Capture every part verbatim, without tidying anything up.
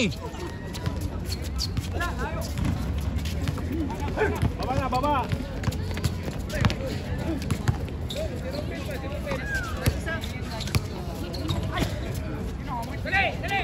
eh. Baba na, baba. Dali, dali.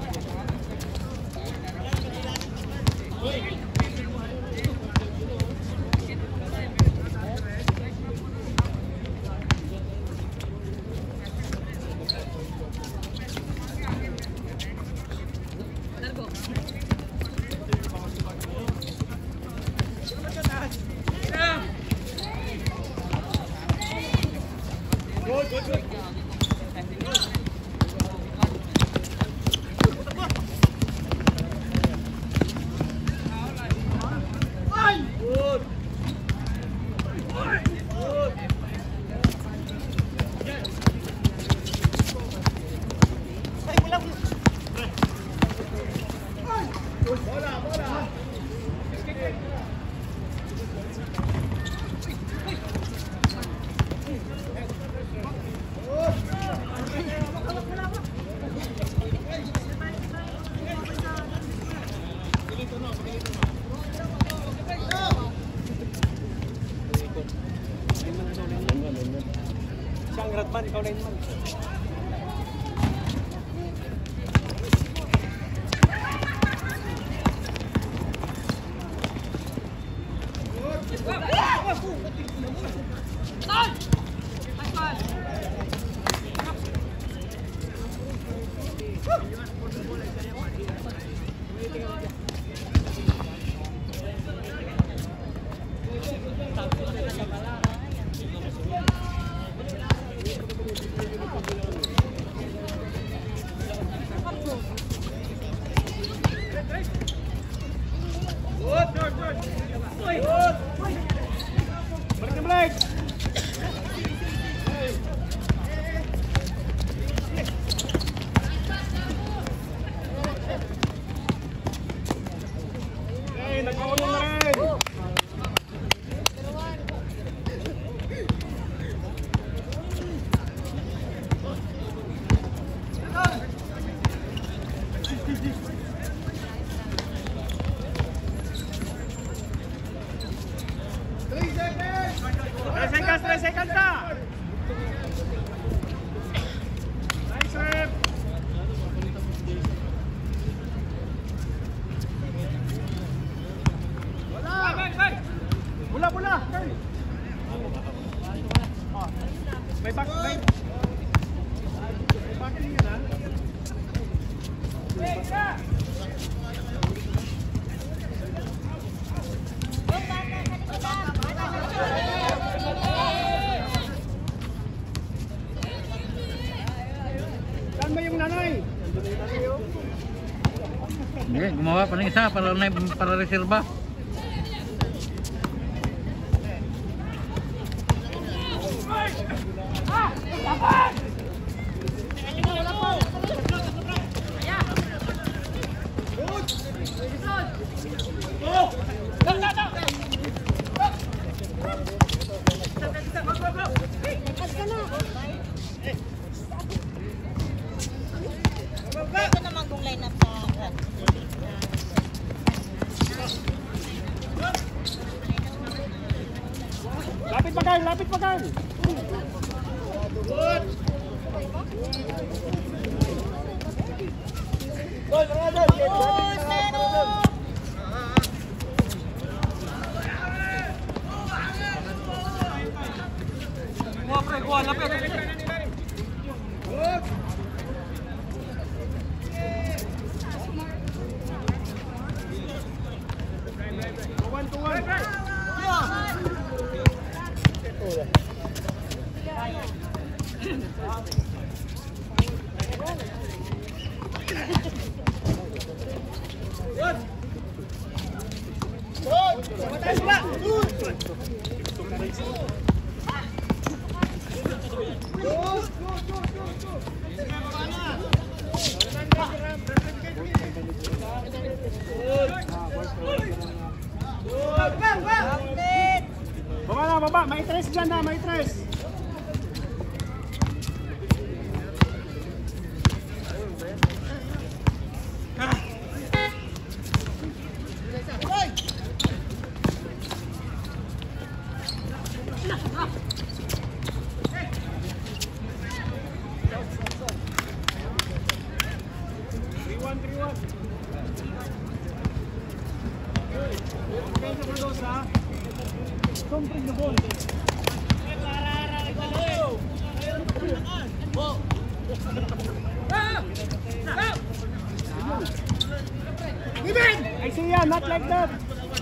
Siyang Radman, ikaw na yun. May back, may... May backing yan, ha? Saan ba yung nanay? Hindi, gumawa pa ng isa para, para reserva. Lapit pa kan, lapit pa kan. Good. Gol, brother. Kuha pre, kuha, lapit. Good. Tuwan, tuwan. Baba na, baba. May tres dyan na, may tres. extra. Don't bring the ball. I see ya, not like that.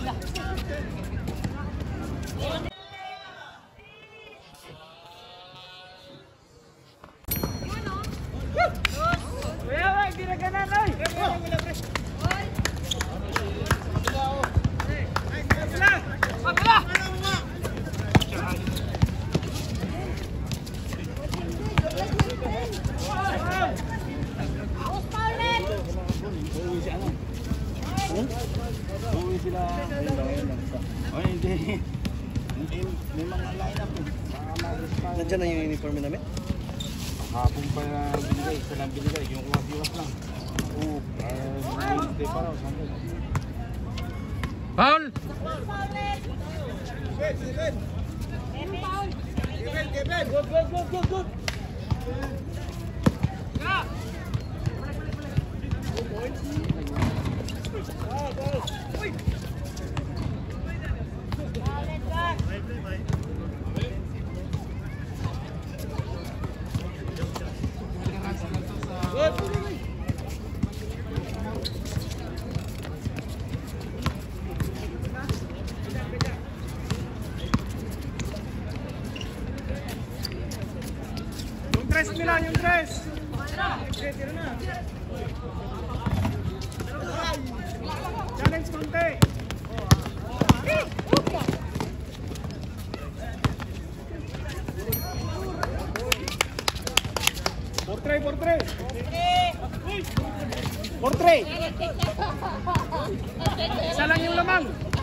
Nandiyan na yung uniform namin? Hapon pa na binigay, isa lang binigay, yung kumas-iwas lang. Oo, uh, hindi pa raw, saan yun? Foul! Yung tres nila, yung tres. Challenge konti. Por tres, por tres. Por tres. Isa lang yung lamang.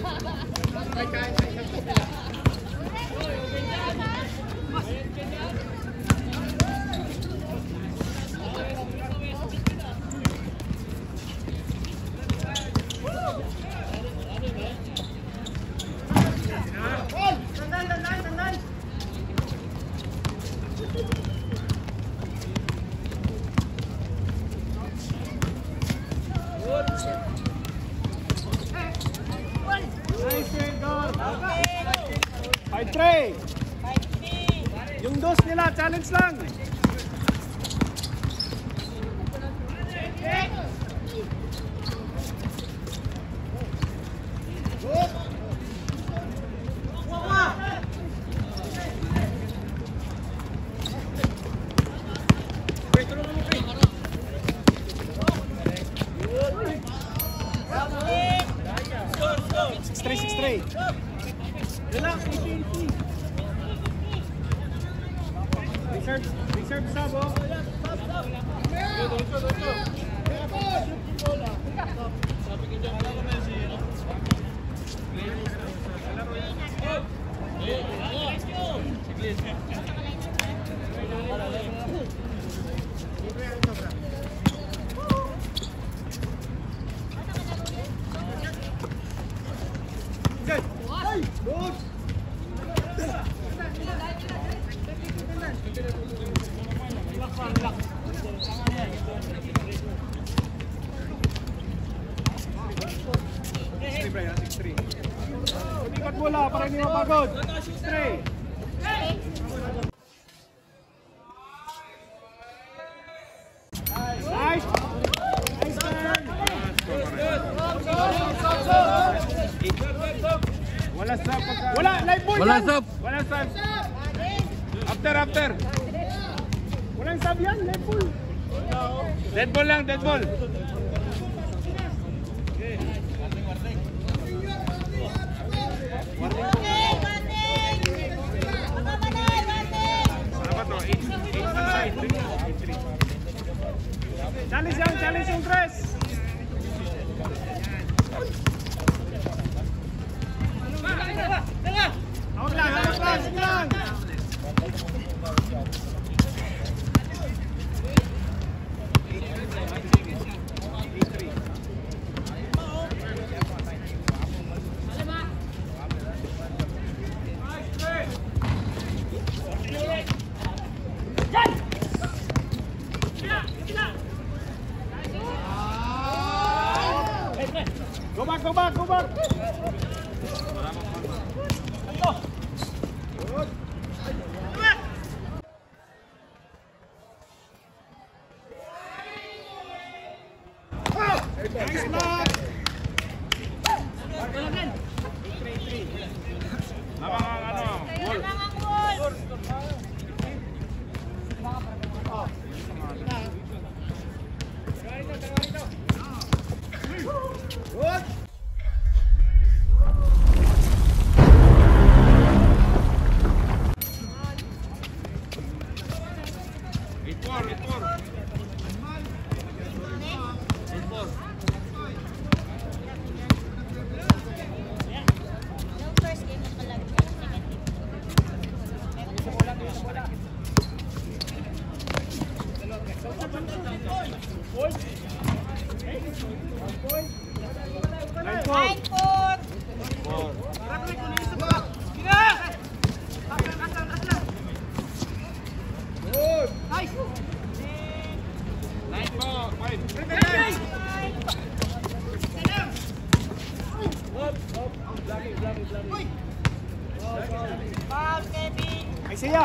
five three. Yung dos nila, challenge lang. six three, six three. Relax, easy, easy. Reserve, reserve sub, oh. Good. Good. six three. Umikat bola para hindi mapagod. six three. Nice. Nice turn. Wala stop. Wala, live ball. Wala yan. stop. Wala stop. After, after. Walang stop yan, live ball. Dead ball lang, dead ball. Challenge yan, challenge yung tres. Hawak lang, hawak lang, sige lang. Go back, go back, go back. Ay siya.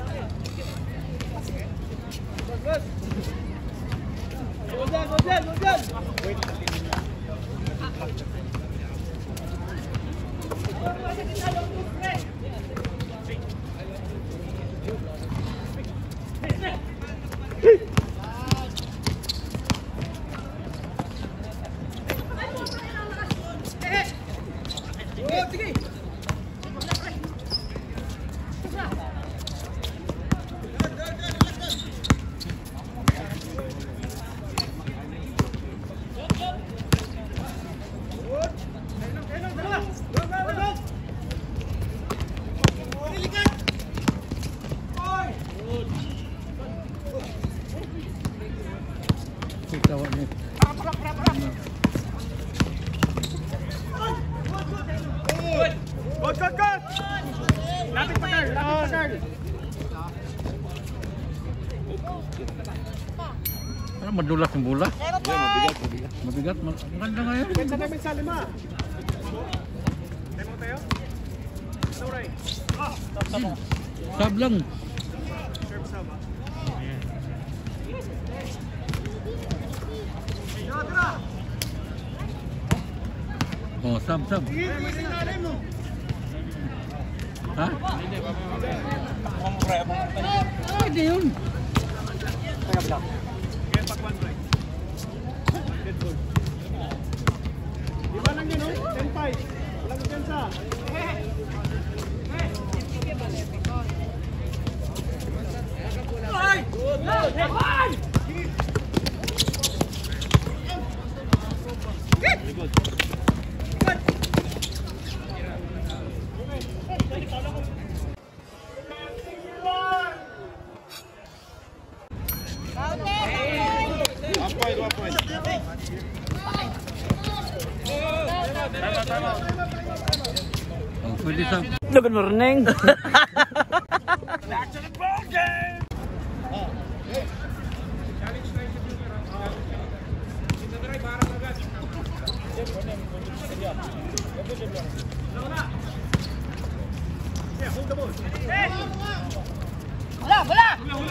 Kawan ni. Good, good, good! Lapit pa, Carl! Lapit pa, Carl! Ano madulas yung bola? Yeah, mabigat, mabigat. Mabigat, ma- maganda nga yun. Ganda namin sa lima. Demo tayo? Ano, Ray? Sab lang. Serve sub, ah. Oh, sab, sab. Ha? Pwede yun. Okay, pag one break. Dead ball. Di ba lang yun, no? ten five. Walang depensa. Ay! Good! Very good. One point, one point. Time out, time out. Oh, pwede sab. Good morning. Back to the ball game! Bola, bola!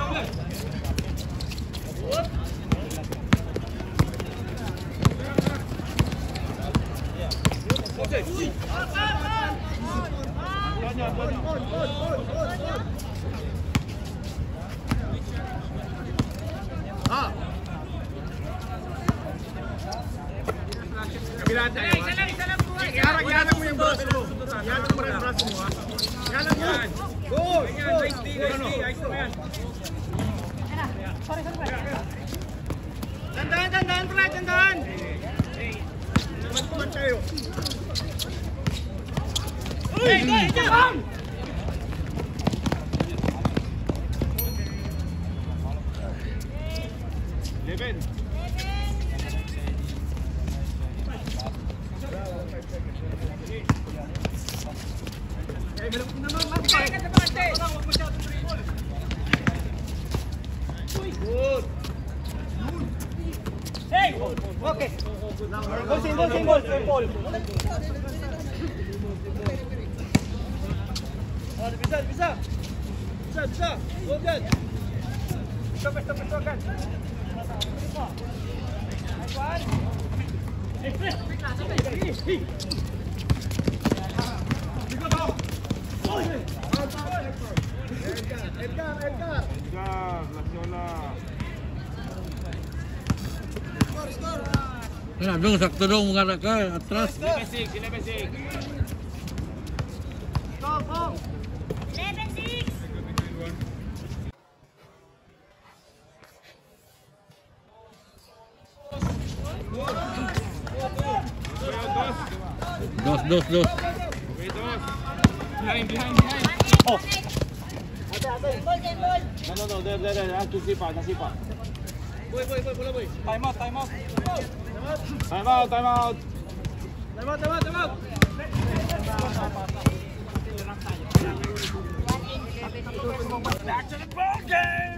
Kabila tayo. Iharap, iharap mo yung braso mo. Iharap mo yung braso mo, ha? Iharap mo. Good! Nice D, nice D. Ayos mo yan. Tandaan, tandaan, Brad, tandaan! Tuman tayo. Hey, hey, come! Eleven. Good. Hey! Okay. Go single, single, single. Oh, bisa, bisa. Bisa, bisa. Go good. Stop, stop, stop, kan. Nice one. Hey, hey, hey. Edgar, Edgar, Edgar. Edgar, Lasyola. Ano, dong, sakto dong mga anak ka, atras. eleven six, eleven six. Go, go. eleven six! Dos, dos, dos. Okay, dos. Behind, behind, behind. Oh! Ball, game ball! No, no, no, there, there, there. Nasipa, nasipa. Boy, boy, boy, bola, boy. Time out, time out. Time out, time out. Time out, time out, time out. Back to the ball game.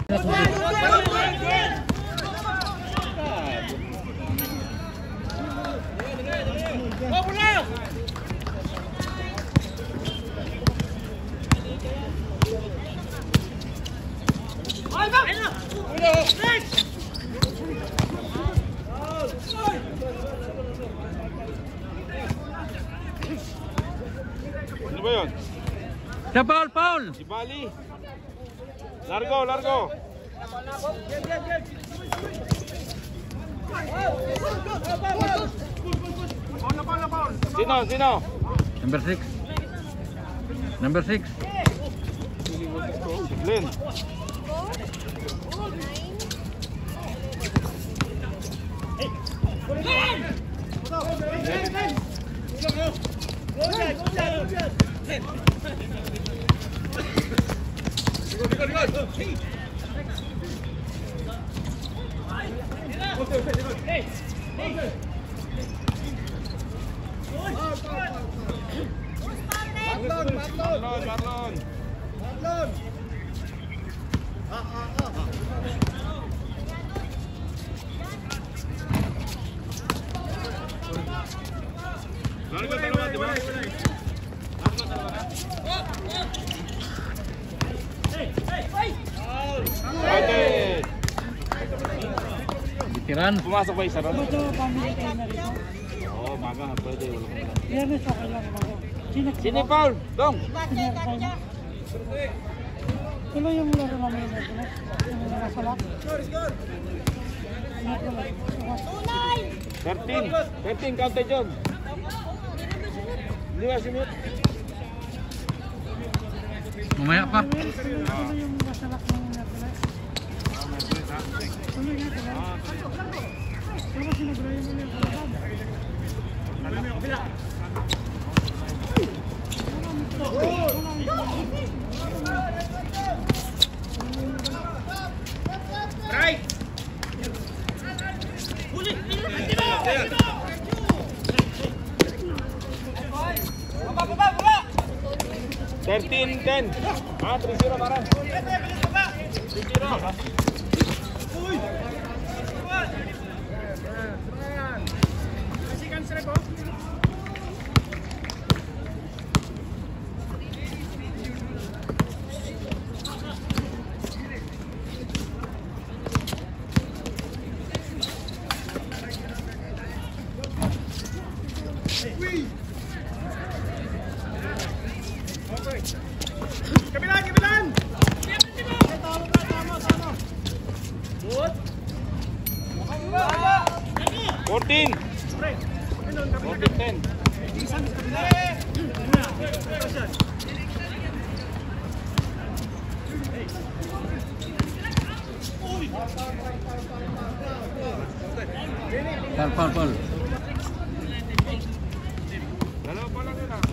Go, bola. Ano ba yun? Sa Paul, Paul! Si Bali. Largo, largo. Sino, sino? Number six. Number six. Glenn. Marlon, Marlon. Marlon. Largo dalawa, di ba? Largo dalawa. Okay. Bitiran. Pumasok ba isa ron? Oo, maga. Pwede. Wala ka lang. Sini, Paul? Dong. Tuloy yung laro namin ito, no? Yung nakasalak. thirteen. thirteen, counted yun. Hindi ba sinit? Mamaya pa. Tuloy yung nakasalak ng Merkules. Tuloy nga ito, no? Pero sinabrayan mo yung kalabab. Right! thirteen, ten. Ah, three zero parang. three zero. Kabilan, kabilan! fourteen. fourteen, ten. Paul, Paul, Paul. Dalawa pa lang yun ah.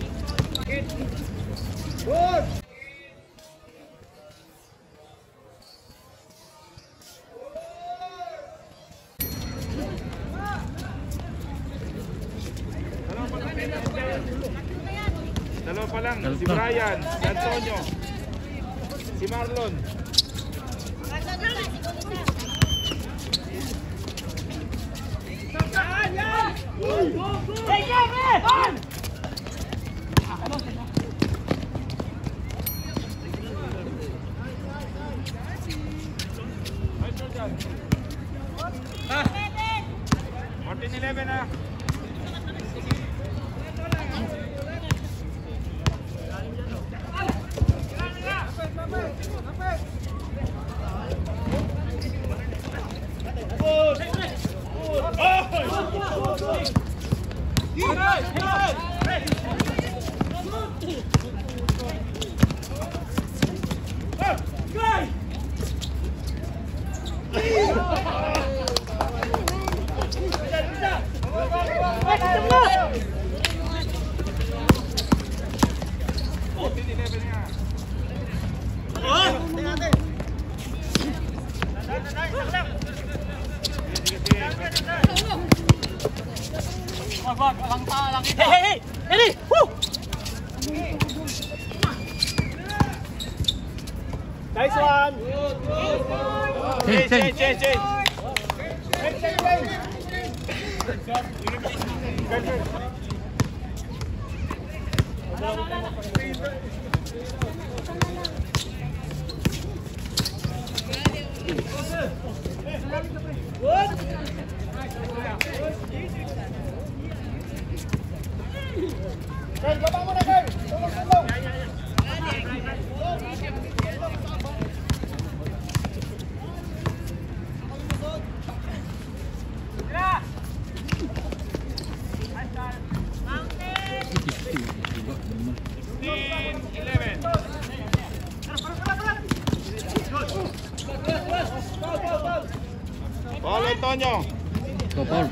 Dalawa pa lang. Si Brian, si Antonio, si Marlon. fourteen eleven ah. Nice one! Change, change. Change, change. Kel, baba mo na, Kel. Tulong, tulong. Ball, Antonio. Go, Paul.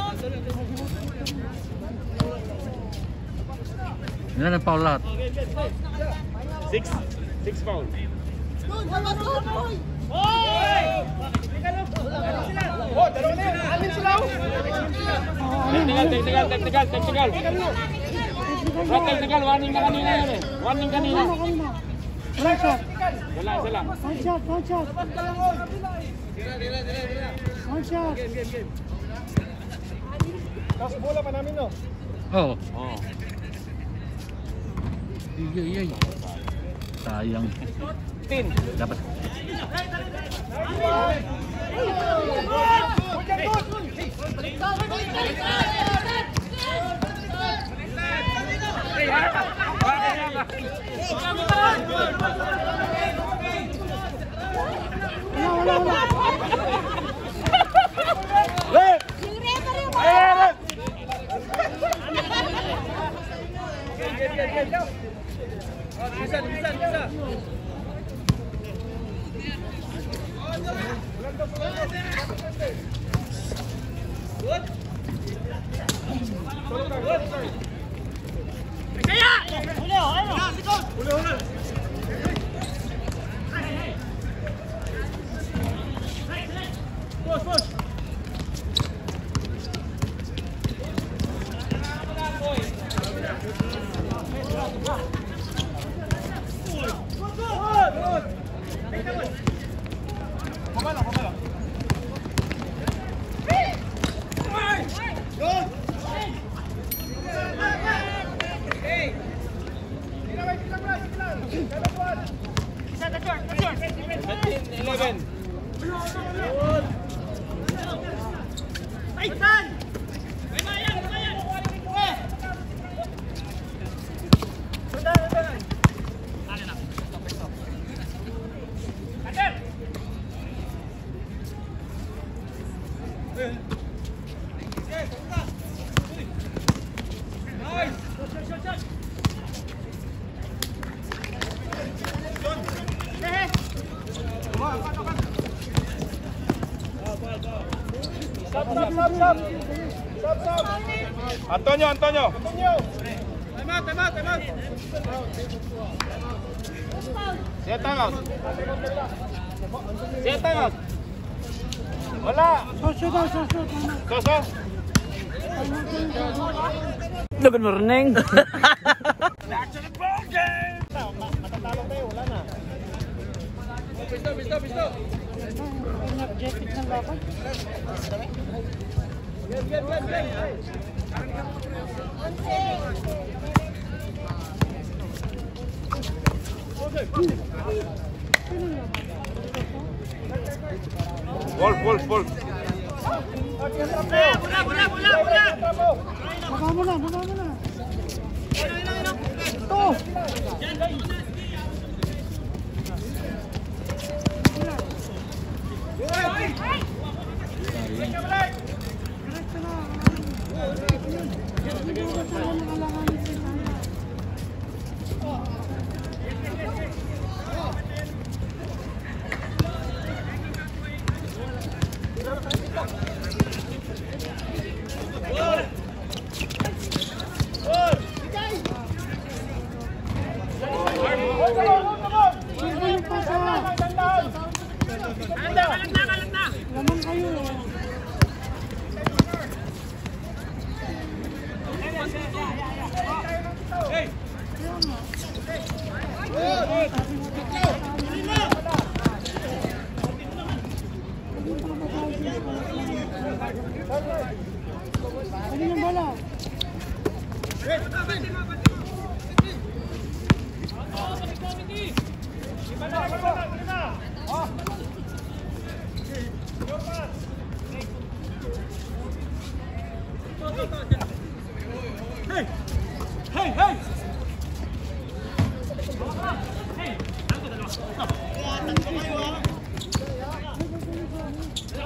Ilan ang foul lahat? Six. Six foul. Oh, dalawa na yan. Alin sila? Technical, technical, technical, technical. Right, technical, warning na kanina yan eh. Warning kanina. One shot. Wala, isa lang. One shot, one shot. One shot. Tapos bola pa namin, no? Oo. Oh. Iya, iya. Sayang. Tin. Dapat. Wala, wala, wala. eleven. Stop, stop, stop, stop. Stop, stop. Antonio, Antonio. Antonio. Time out, time out, time out. Siya time out. Siya time out. Wala. Sosyo daw, sosyo. Soso. Good morning. Matatalo tayo, wala na. Pisto, pisto, pisto. Energetic ng laban. Get, get, get, get. Ball, ball, ball. Bula, bula, bula, bula. Baba mo na, baba mo na. Ito. Lamang kayo. Ano yung bola?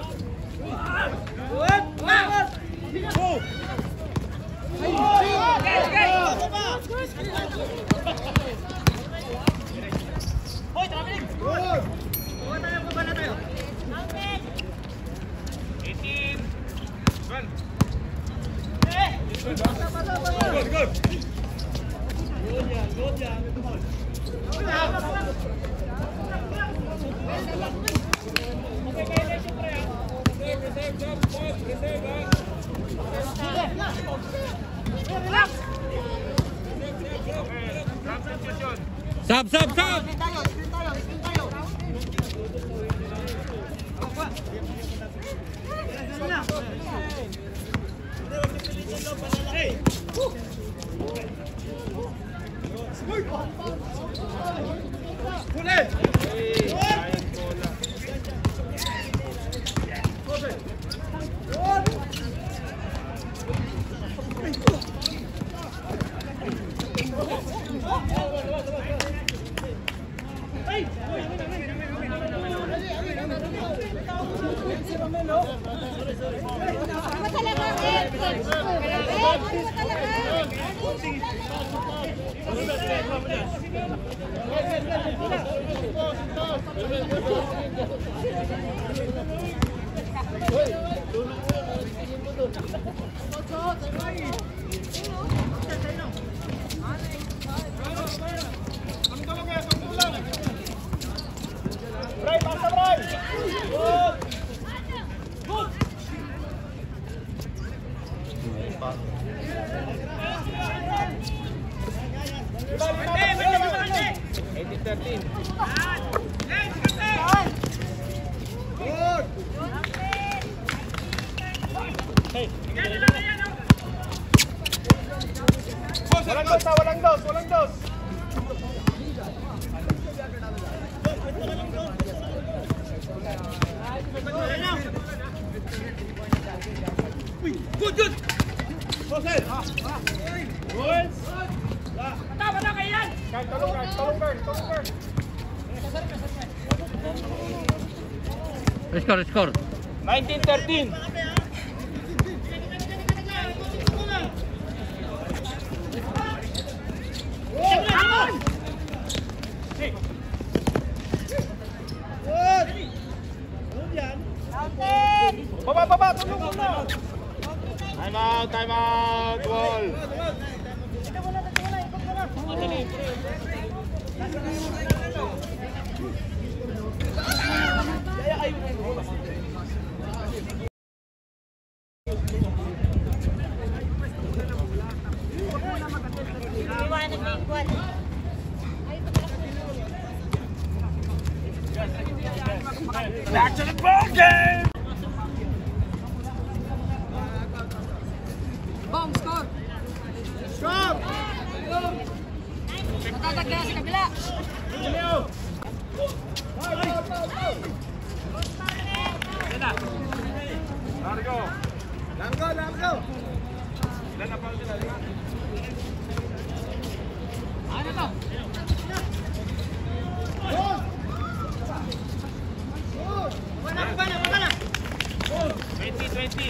Sab, sab, sab! Walang dos, walang dos, walang dos. Good, good. Jose. Good. Tama na kayo yan. Talong guard, talong guard, talong guard. Score, score. nineteen thirteen. Baba, baba, tulong muna. Time out, time out, ball. Back to the ball game. Bong, score! Stop. Natatag na sa kabila! Largo. Largo, largo. Ilan na pa sila? Ano to? twenty, twenty.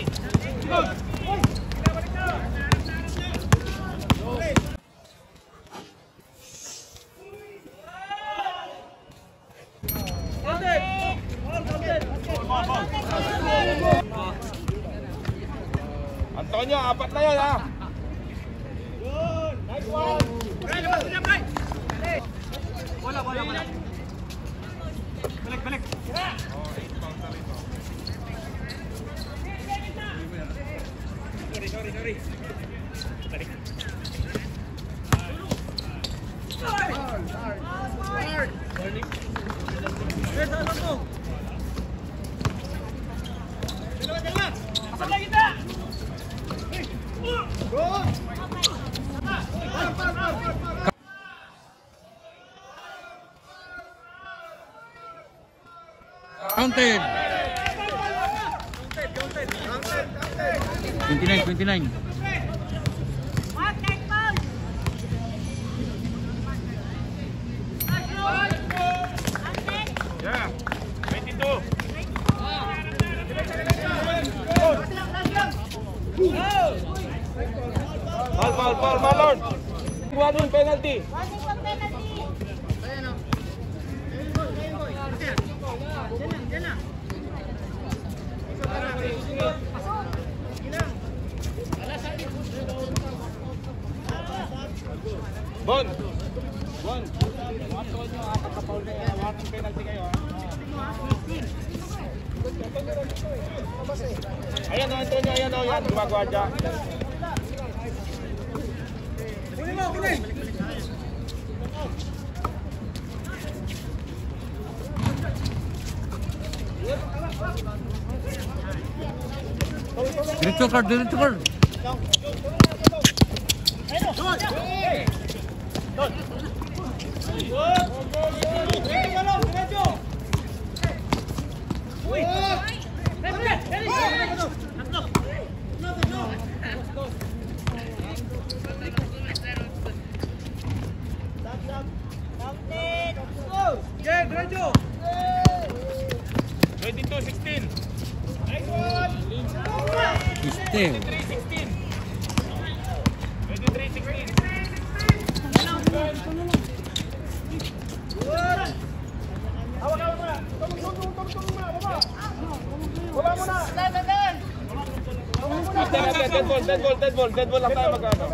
Antonio, apat na yan ha. Wala, wala, wala. Balik, balik. Sorry, sorry, sorry. Balik. Counted. twenty-nine, twenty-nine. Yeah, twenty-two. penalty. Warning for penalty. Bon. Bon. Mga tuwad nyo, apat ka paul na yan. Warning penalty kayo. Ayan o, ito nyo, ayan o, yan. Gumagwadya. Diretso card, diretso card. twenty-two sixteen. Stay. twenty-three sixteen. twenty-three sixteen. After, after, dead ball, dead ball, dead ball, dead ball lang tayo magkano.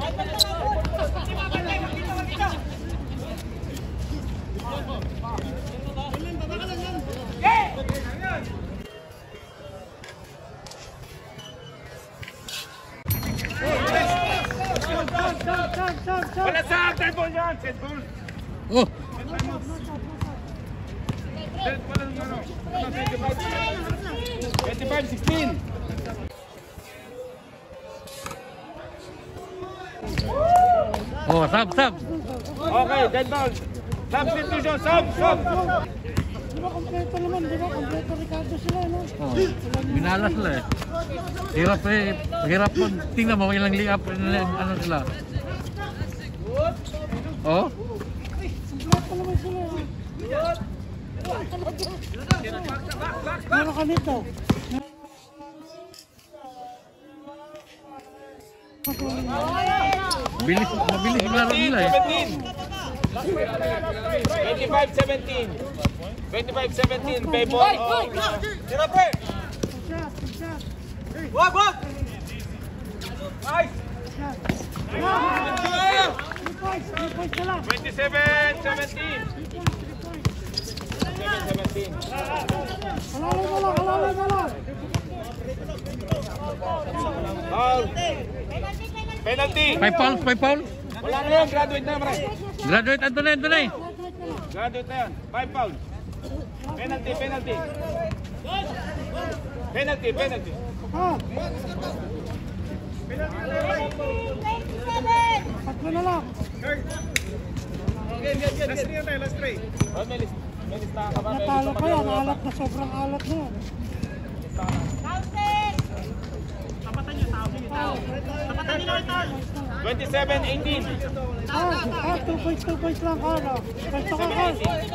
Wala sa dead ball yan, dead ball. Oh, Dead ball lang ano. twenty-five sixteen. oh, sab, sab. Okay, dead ball. Substitution, sub, sub. Di ba kompleto naman, di ba? Kompleto Ricardo sila, no? Oh, binalas sila eh. Hirap eh, hirap mo. Tingnan mo, ilang liap, ano sila. Oh, Kompleto naman sila, no? Meron ka nito. bilis, mabilis yung laro nila eh. seventeen. twenty-five seventeen. twenty-five seventeen, pay ball. Shot, shot. Wag, wag! Shot. Three points, three points na lang. twenty-seven seventeen. twenty-seven seventeen. Halalay mo lang, halalay mo lang. Foul. Penalty. Five fouls, five fouls. Wala na yun, graduate na pre. Graduate, ando na, ando na eh. Graduate na yan. Five foul. Penalty, penalty. Penalty, penalty. Ha? twenty-seven. Tatlo na lang. Last three tayo, last three. Oh, may list. May listahan ka ba? May Natalo listahan pa yan, ka ba? alat na sobrang alat na yan. Counted. twenty-seven eighteen. Ah, ah, two points, two points lang, Carl. Pwesto ka, Carl.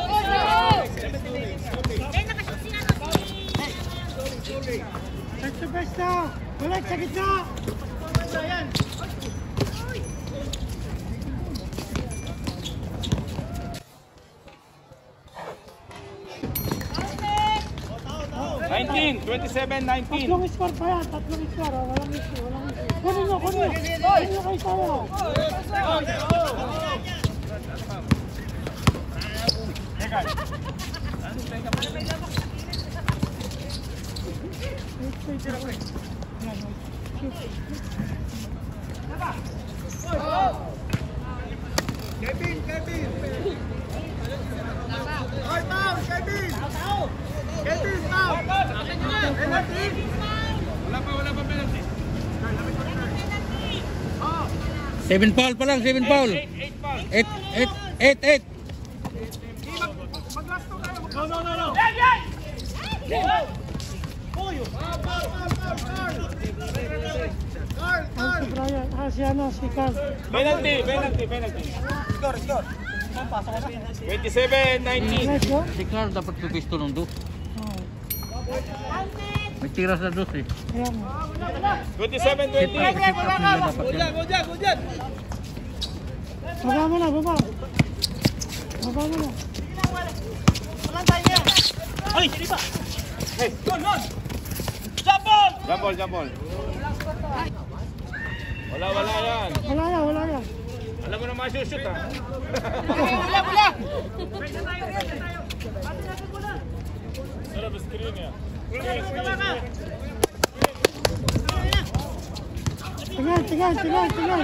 Eh, nakashoot sila no si... Best to best na. Balik sa gitna. nineteen, twenty-seven nineteen. Tatlong score pa yan, tatlong score. Oh. Walang issue, walang issue. Kunin nyo, kunin nyo. Kunin nyo kayo tayo. Kevin, Kevin! Right now, Kevin! Kevin, now! Penalty! Wala pa, wala pa penalty. Seven foul pa lang, seven foul. Eight, eight foul. Eight, eight, eight, eight. Mag-last to tayo! No, no, no, no! Carl, Ang si Brian, ah, si ano, si Carl. Penalty, penalty, penalty. Score, score! twenty-seven nineteen. Let's go. Si Carl dapat pipisto ng dos. Oh, May tiras na dos eh. ayan. twenty-seven Si twenty. Pat, si Pat nila dapat yan. Go dyan, go dyan! Baba mo na, baba. Baba mo na. Ay, hindi pa. Hey, non, non. Jambol! Jambol, jambol. Wala, wala yan. Wala yan, wala yan. Alam mo na masushoot ha. Wala, wala. Sarap screen ya. Tingnan, tingnan, tingnan, tingnan.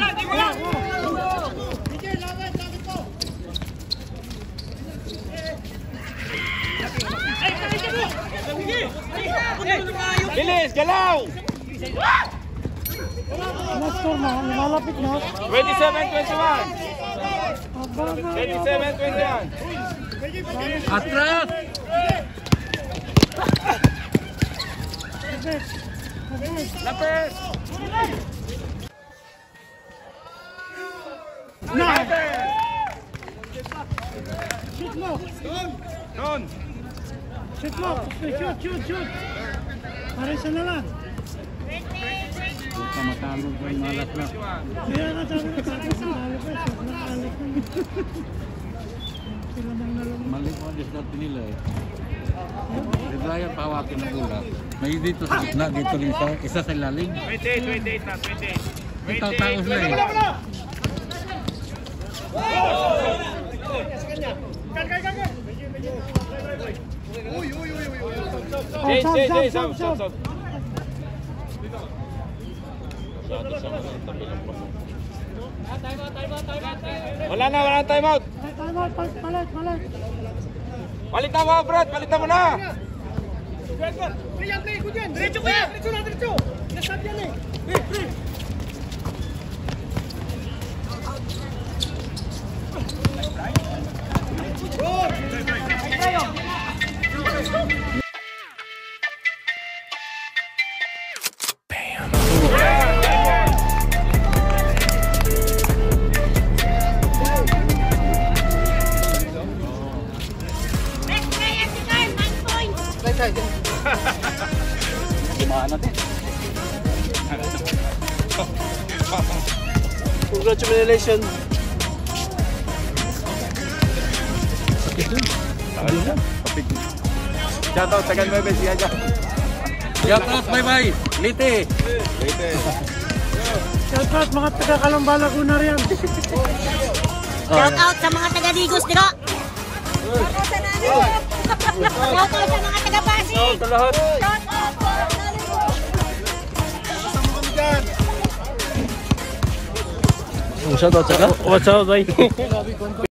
Bilis, galaw! Ano score na? Malapit na. twenty-seven twenty-one. Aba na. twenty-seven twenty-one. Atras! Agad. Agad. Lapis! Na! Shoot mo! Non! Shoot mo! Shoot, shoot, shoot! Para isa na lang. Huwag ka matalo ko yung malas na. Kaya nga sabi ko sa akin sa talo ko. Sobrang alit ko. Sila nang nalang. Mali ko ang diskarte nila eh. Biglayan pahawakin ng ulat. May dito sa gitna, dito rin isa, isa sa ilalim. twenty-eight, twenty-eight na, twenty-eight. Ito taos na eh. Oh, Jay, sab, Jay, sab, Jay, sab, sab, sab, sab. sab. Wala na, wala na time out. Time out, palit, palit, palit. Palitan mo, Brad, palitan mo na. Diretso ko yan! Diretso na, diretso! Nasab yan eh! Pre, pre! Next play, Atikan, nine points. Congratulations. Shout out, tagal mo, Bessie, aja. Shout out, bye bye! Liti! Shout out mga taga-Kalamba Laguna riyan. Shout out sa mga taga-Digos, dito. Shout out sa mga taga-Pasig. Sa lahat. Shout out po. Shoutout sa ka? What's up, boy?